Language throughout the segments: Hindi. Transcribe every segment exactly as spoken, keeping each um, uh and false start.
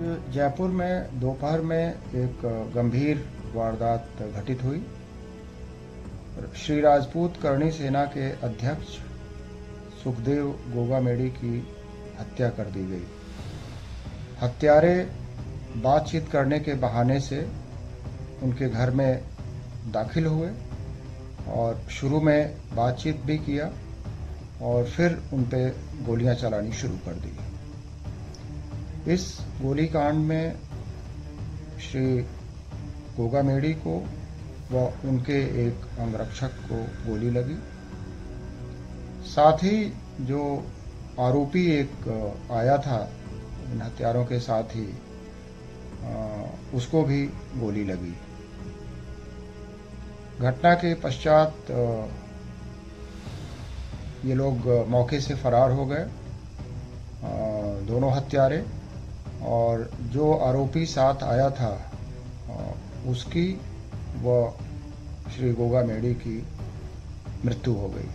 जयपुर में दोपहर में एक गंभीर वारदात घटित हुई। श्री राजपूत करणी सेना के अध्यक्ष सुखदेव गोगामेडी की हत्या कर दी गई। हत्यारे बातचीत करने के बहाने से उनके घर में दाखिल हुए और शुरू में बातचीत भी किया और फिर उन पे गोलियां चलानी शुरू कर दी। इस गोलीकांड में श्री गोगामेडी को व उनके एक अंगरक्षक को गोली लगी। साथ ही जो आरोपी एक आया था इन हत्यारों के साथ ही, उसको भी गोली लगी। घटना के पश्चात ये लोग मौके से फरार हो गए, दोनों हत्यारे, और जो आरोपी साथ आया था उसकी व श्री गोगामेडी की मृत्यु हो गई।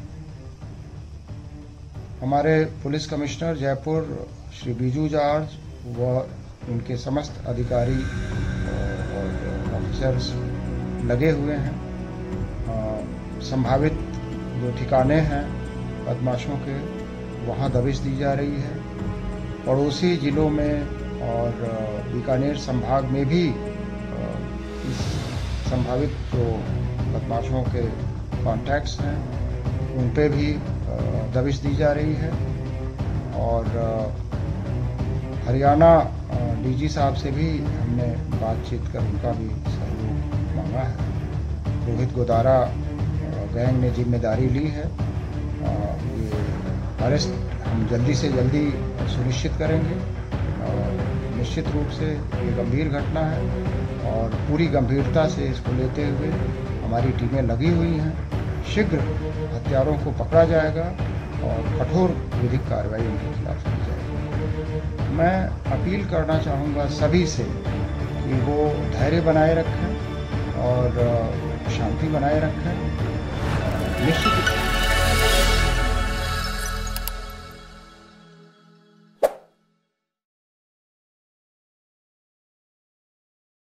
हमारे police commissioner Jaipur Shri Biju George व उनके समस्त अधिकारी और ऑफिसर्स लगे हुए हैं। संभावित जो ठिकाने हैं बदमाशों के, वहाँ दबिश दी जा रही है। पड़ोसी जिलों में और बीकानेर संभाग में भी इस संभावित जो बदमाशों के कॉन्टैक्ट्स हैं उन पे भी दबिश दी जा रही है। और हरियाणा डीजी साहब से भी हमने बातचीत कर उनका भी सहयोग मांगा है। रोहित गोदारा गैंग ने जिम्मेदारी ली है। ये अरेस्ट हम जल्दी से जल्दी सुनिश्चित करेंगे। और निश्चित रूप से ये गंभीर घटना है और पूरी गंभीरता से इसको लेते हुए हमारी टीमें लगी हुई हैं। शीघ्र हत्यारों को पकड़ा जाएगा और कठोर विधिक कार्रवाई उनके खिलाफ की जाएगी। मैं अपील करना चाहूँगा सभी से कि वो धैर्य बनाए रखें और शांति बनाए रखें। निश्चित